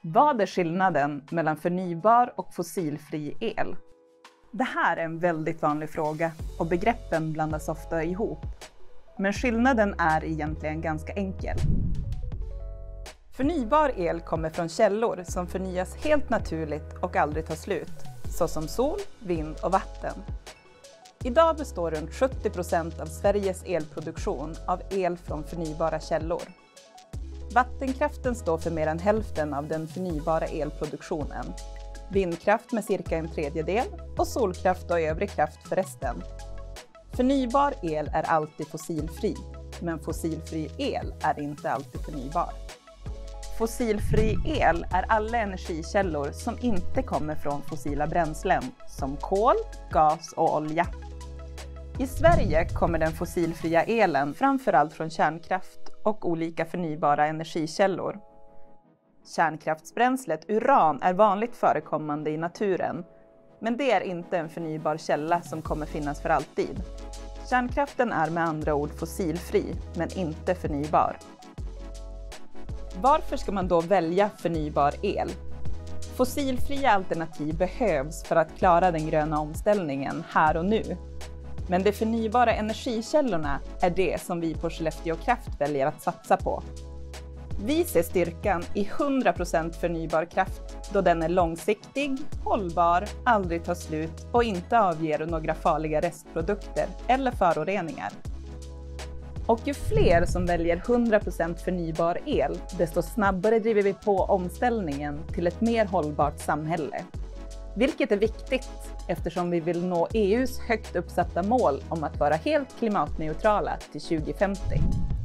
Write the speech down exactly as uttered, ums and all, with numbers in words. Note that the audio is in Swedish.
Vad är skillnaden mellan förnybar och fossilfri el? Det här är en väldigt vanlig fråga och begreppen blandas ofta ihop. Men skillnaden är egentligen ganska enkel. Förnybar el kommer från källor som förnyas helt naturligt och aldrig tar slut, såsom sol, vind och vatten. Idag består runt sjuttio procent av Sveriges elproduktion av el från förnybara källor. Vattenkraften står för mer än hälften av den förnybara elproduktionen, vindkraft med cirka en tredjedel och solkraft och övrig kraft för resten. Förnybar el är alltid fossilfri, men fossilfri el är inte alltid förnybar. Fossilfri el är alla energikällor som inte kommer från fossila bränslen, som kol, gas och olja. I Sverige kommer den fossilfria elen framförallt från kärnkraft och olika förnybara energikällor. Kärnkraftsbränslet uran är vanligt förekommande i naturen, men det är inte en förnybar källa som kommer finnas för alltid. Kärnkraften är med andra ord fossilfri, men inte förnybar. Varför ska man då välja förnybar el? Fossilfria alternativ behövs för att klara den gröna omställningen här och nu. Men de förnybara energikällorna är det som vi på Skellefteå Kraft väljer att satsa på. Vi ser styrkan i hundra procent förnybar kraft då den är långsiktig, hållbar, aldrig tar slut och inte avger några farliga restprodukter eller föroreningar. Och ju fler som väljer hundra procent förnybar el, desto snabbare driver vi på omställningen till ett mer hållbart samhälle. Vilket är viktigt eftersom vi vill nå E U:s högt uppsatta mål om att vara helt klimatneutrala till tjugo femtio.